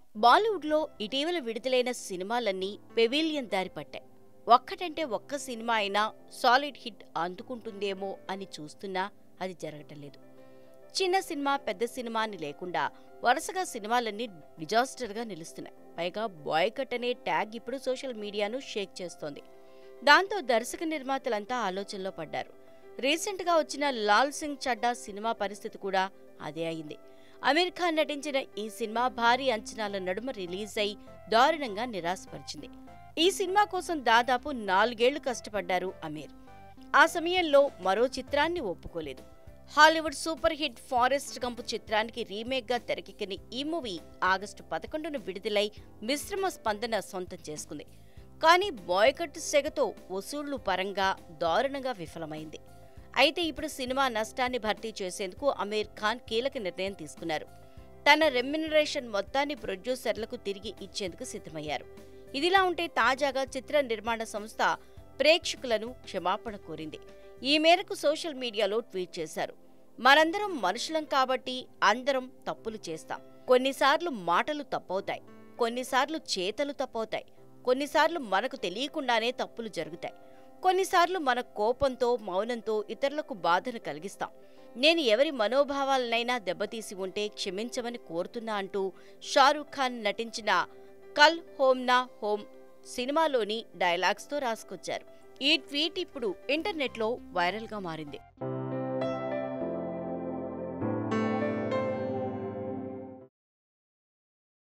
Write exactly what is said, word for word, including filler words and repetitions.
బాలీవుడ్లో ఇటీవల విడుదలైన సినిమాలన్నీ పెవిలియన్ దారి పట్టాయి. ఒక్కటంటే ఒక్క సినిమా అయినా సాలిడ్ హిట్ అందుకుంటుందేమో అని చూస్తున్నా అది జరగటం లేదు. చిన్న సినిమా పెద్ద సినిమా అని లేకుండా వరుసగా సినిమాలన్నీ డిజాస్టర్గా నిలుస్తున్నాయి. పైగా బాయ్కట్ అనే ట్యాగ్ ఇప్పుడు సోషల్ మీడియాను షేక్ చేస్తోంది. దాంతో దర్శక నిర్మాతలంతా ఆలోచనలో పడ్డారు. రీసెంట్గా వచ్చిన లాల్ సింగ్ చడ్డా సినిమా పరిస్థితి కూడా అదే అయింది. అమీర్ ఖాన్ నటించిన ఈ సినిమా భారీ అంచనాల నడుమ రిలీజ్ అయి దారుణంగా నిరాశపరిచింది. ఈ సినిమా కోసం దాదాపు నాలుగేళ్లు కష్టపడ్డారు అమీర్. ఆ సమయంలో మరో చిత్రాన్ని ఒప్పుకోలేదు. Hollywood super hit Forrest Gump చిత్రానికి రీమేక్గా తెరకెక్కిన ఈ మూవీ ఆగస్టు పదకొండున విడుదలై మిశ్రమ స్పందన సొంతం చేసుకుంది. కానీ బాయ్కట్ సెగతో వసూళ్లు పరంగా దారుణంగా విఫలమైంది. అయితే ఇప్పుడు సినిమా నష్టాన్ని భర్తీ చేసేందుకు అమీర్ ఖాన్ కీలక నిర్ణయం తీసుకున్నారు. తన రెమ్యునరేషన్ మొత్తాన్ని ప్రొడ్యూసర్లకు తిరిగి ఇచ్చేందుకు సిద్ధమయ్యారు. ఇదిలా ఉంటే తాజాగా చిత్ర నిర్మాణ సంస్థ ప్రేక్షకులను క్షమాపణ కోరింది. ఈ మేరకు సోషల్ మీడియాలో ట్వీట్ చేశారు. మనందరం మనుషులం కాబట్టి అందరం తప్పులు చేస్తాం. కొన్నిసార్లు మాటలు తప్పవుతాయి, కొన్నిసార్లు చేతలు తప్పవుతాయి, కొన్నిసార్లు మనకు తెలియకుండానే తప్పులు జరుగుతాయి. కొన్నిసార్లు మన కోపంతో మౌనంతో ఇతరులకు బాధను కలిగిస్తాం. నేను ఎవరి మనోభావాలనైనా దెబ్బతీసి ఉంటే క్షమించమని కోరుతున్నా అంటూ షారూఖ్ ఖాన్ నటించిన కల్ హోమ్ నా హోమ్ సినిమాలోని డైలాగ్స్తో రాసుకొచ్చారు. ఈ ట్వీట్ ఇప్పుడు ఇంటర్నెట్లో వైరల్గా మారింది.